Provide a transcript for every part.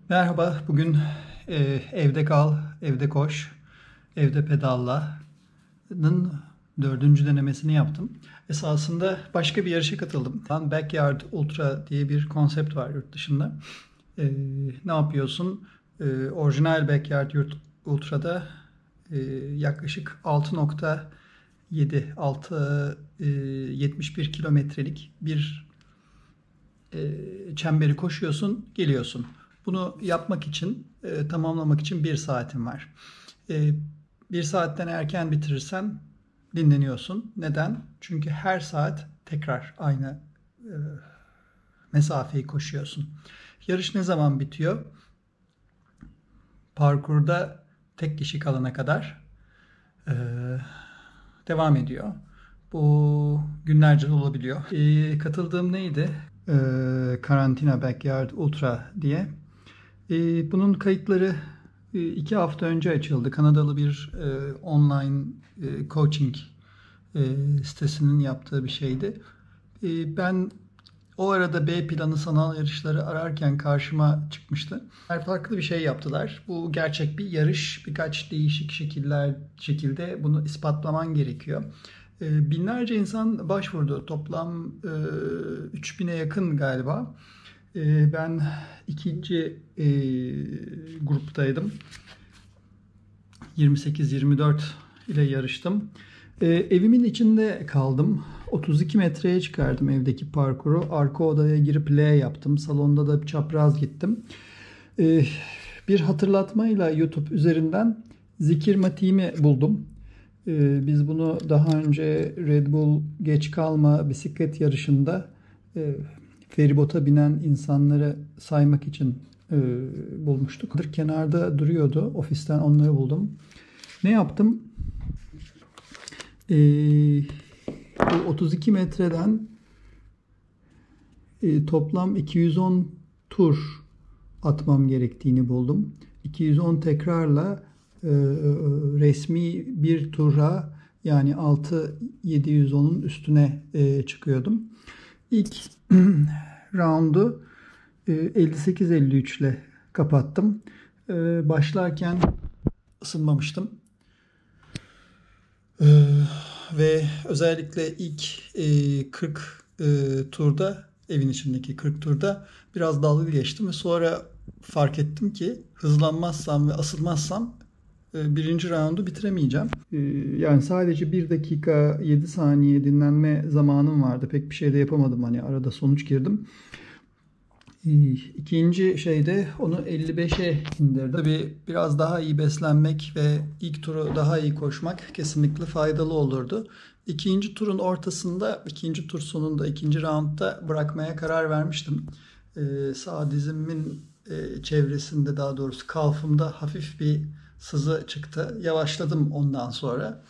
Merhaba, bugün evde kal, evde koş, evde pedalla'nın dördüncü denemesini yaptım. Esasında başka bir yarışa katıldım. Backyard Ultra diye bir konsept var yurt dışında. Ne yapıyorsun? Orijinal Backyard Ultra'da yaklaşık 71 kilometrelik bir çemberi koşuyorsun, geliyorsun. Bunu yapmak için, tamamlamak için bir saatin var. Bir saatten erken bitirirsen dinleniyorsun. Neden? Çünkü her saat tekrar aynı mesafeyi koşuyorsun. Yarış ne zaman bitiyor? Parkurda tek kişi kalana kadar devam ediyor. Bu günlerce de olabiliyor. Katıldığım neydi? Karantina Backyard Ultra diye. Bunun kayıtları 2 hafta önce açıldı. Kanadalı bir online coaching sitesinin yaptığı bir şeydi. Ben o arada B planı sanal yarışları ararken karşıma çıkmıştı. Farklı bir şey yaptılar. Bu gerçek bir yarış. Birkaç değişik şekilde bunu ispatlaman gerekiyor. Binlerce insan başvurdu. Toplam 3000'e yakın galiba. Ben ikinci gruptaydım. 28-24 ile yarıştım. Evimin içinde kaldım. 32 metreye çıkardım evdeki parkuru. Arka odaya girip L yaptım. Salonda da çapraz gittim. Bir hatırlatmayla YouTube üzerinden zikir matiğimi buldum. Biz bunu daha önce Red Bull geç kalma bisiklet yarışında feribota binen insanları saymak için bulmuştuk. Kenarda duruyordu. Ofisten onları buldum. Ne yaptım? Bu 32 metreden toplam 210 tur atmam gerektiğini buldum. 210 tekrarla resmi bir tura, yani 6-710'un üstüne çıkıyordum. İlk roundu 58-53 ile kapattım. Başlarken ısınmamıştım. Ve özellikle ilk 40 turda, evin içindeki 40 turda biraz dalga geçtim ve sonra fark ettim ki hızlanmazsam ve asılmazsam birinci roundu bitiremeyeceğim. Yani sadece 1 dakika 7 saniye dinlenme zamanım vardı. Pek bir şey de yapamadım. Hani arada sonuç girdim. İkinci şeyde onu 55'e indirdim. Tabii biraz daha iyi beslenmek ve ilk turu daha iyi koşmak kesinlikle faydalı olurdu. İkinci turun ortasında, ikinci tur sonunda, ikinci roundda bırakmaya karar vermiştim. Sağ dizimin çevresinde, daha doğrusu kalfımda hafif bir sızı çıktı. Yavaşladım ondan sonra.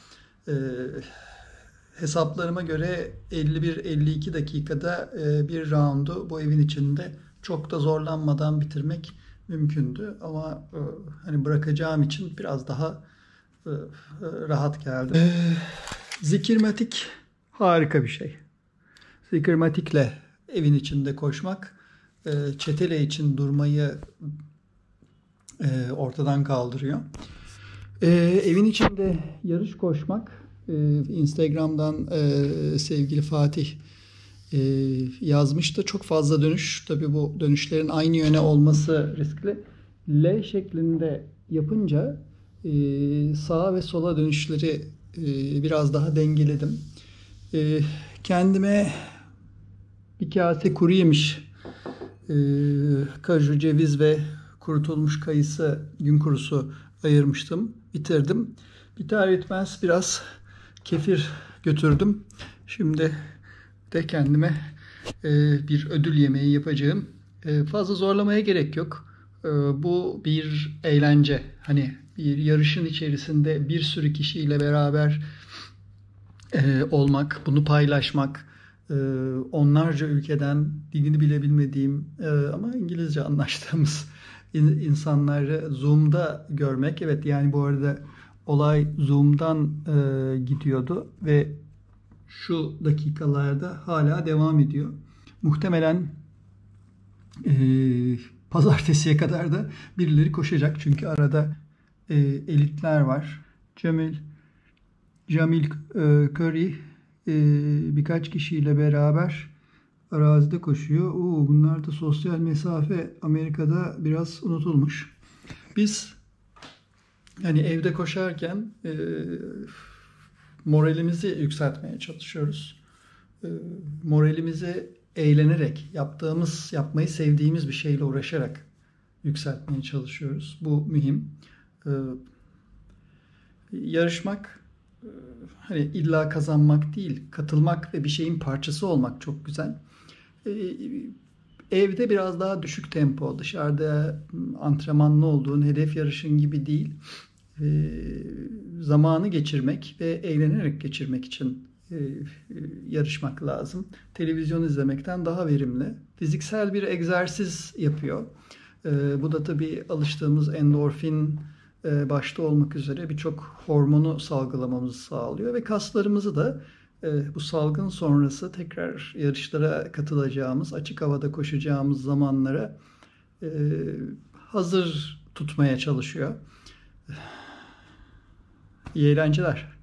Hesaplarıma göre 51-52 dakikada bir roundu bu evin içinde çok da zorlanmadan bitirmek mümkündü. Ama hani bırakacağım için biraz daha rahat geldi. Zikirmatik harika bir şey. Zikirmatikle evin içinde koşmak, çetele için durmayı ortadan kaldırıyor. Evin içinde yarış koşmak, Instagram'dan sevgili Fatih yazmıştı. Çok fazla dönüş. Tabii bu dönüşlerin aynı yöne olması riskli. L şeklinde yapınca sağa ve sola dönüşleri biraz daha dengeledim. Kendime bir kase kuru yemiş, kaju, ceviz ve kurutulmuş kayısı gün kurusu ayırmıştım. Bitirdim. Biter bitmez biraz kefir götürdüm. Şimdi de kendime bir ödül yemeği yapacağım. Fazla zorlamaya gerek yok. Bu bir eğlence. Hani bir yarışın içerisinde bir sürü kişiyle beraber olmak, bunu paylaşmak, onlarca ülkeden dilini bile bilmediğim ama İngilizce anlaştığımız insanları Zoom'da görmek. Evet, yani bu arada olay Zoom'dan gidiyordu ve şu dakikalarda hala devam ediyor. Muhtemelen Pazartesiye kadar da birileri koşacak. Çünkü arada elitler var. Jamil Curry birkaç kişiyle beraber arazide koşuyor. Bunlar da sosyal mesafe Amerika'da biraz unutulmuş. Biz yani evde koşarken moralimizi yükseltmeye çalışıyoruz. Moralimizi eğlenerek, yapmayı sevdiğimiz bir şeyle uğraşarak yükseltmeye çalışıyoruz. Bu mühim. Yarışmak hani illa kazanmak değil, katılmak ve bir şeyin parçası olmak çok güzel. Evde biraz daha düşük tempo, dışarıda antrenmanlı olduğun hedef yarışın gibi değil. Zamanı geçirmek ve eğlenerek geçirmek için yarışmak lazım. Televizyon izlemekten daha verimli. Fiziksel bir egzersiz yapıyor. Bu da tabii alıştığımız endorfin başta olmak üzere birçok hormonu salgılamamızı sağlıyor ve kaslarımızı da bu salgın sonrası tekrar yarışlara katılacağımız, açık havada koşacağımız zamanlara hazır tutmaya çalışıyor. İyi eğlenceler.